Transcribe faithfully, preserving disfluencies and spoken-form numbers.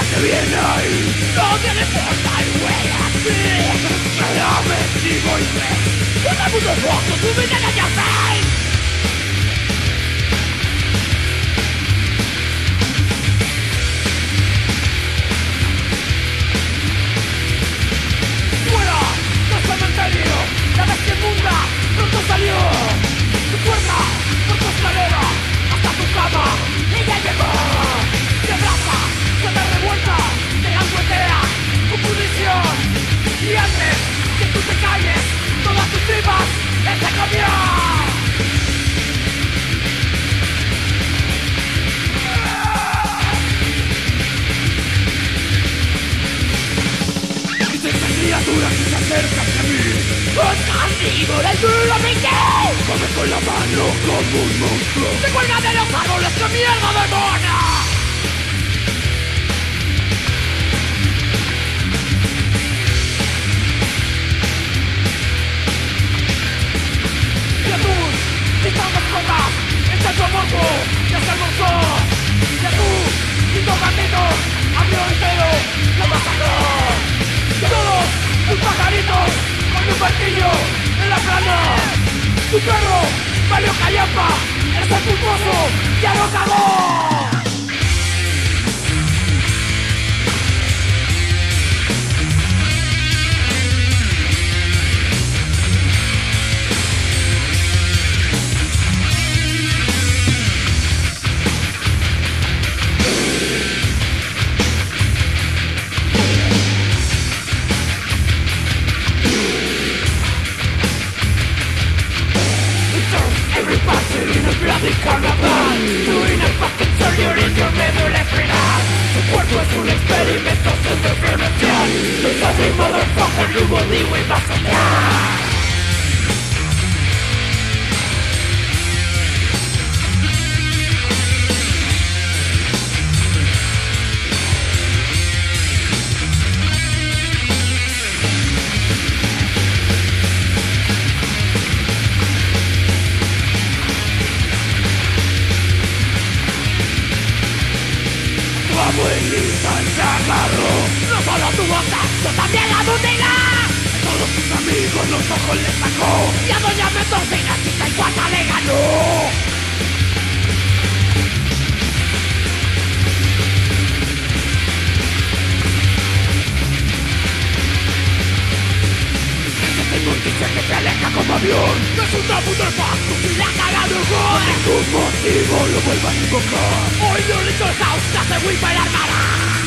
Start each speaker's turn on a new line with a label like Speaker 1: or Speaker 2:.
Speaker 1: que viene ahí.
Speaker 2: No tiene importa y huele así.
Speaker 1: Créame, digo y ve.
Speaker 2: Todo el mundo es rojo, tu vida en your face. Fuera del cementerio, la bestia inmunda pronto salió. Tu puerta, por tu escalera, hasta tu cama, ella llegó. Te abraza, se te revuelta, te languetea, tu punición. Y antes que tú te calles, todas tus tripas, él se comió.
Speaker 1: Criatura que se acerca hacia mí.
Speaker 2: ¡Es carnívoro el duro Mickey!
Speaker 1: Come con la mano como un monstruo.
Speaker 2: ¡Se cuelga de los árboles! ¡Qué mierda de mona! ¡Jesús! ¡Quita mascotas! ¡Echa tu amorfo! ¡Ya se almorzó! ¡Jesús! ¡Quito gatitos! ¡Abrió el pelo! ¡Lo masacró! ¡Todos tus pajaritos con un martillo en la plana! ¡Tu perro valió callampa! ¡Ese pulposo ya lo cagó!
Speaker 1: In a bloody carnaval, doing a fucking surgery in your memory final. Tu cuerpo es un experimento sin definición. Tu casi motherfucker, tu body will massacre. Abuelita se agarró.
Speaker 2: No solo tuvo sexo, también la mutiló.
Speaker 1: Todos sus amigos los ojos le sacó.
Speaker 2: Y a doña Mentorcina chica y cuarta le ganó.
Speaker 1: Tengo un dice que se aleja como avión.
Speaker 2: Es una puta pasto y la caga de
Speaker 1: Por
Speaker 2: gol.
Speaker 1: ningún motivo lo vuelvan a invocar.
Speaker 2: Hoy your little house hace whip el armada.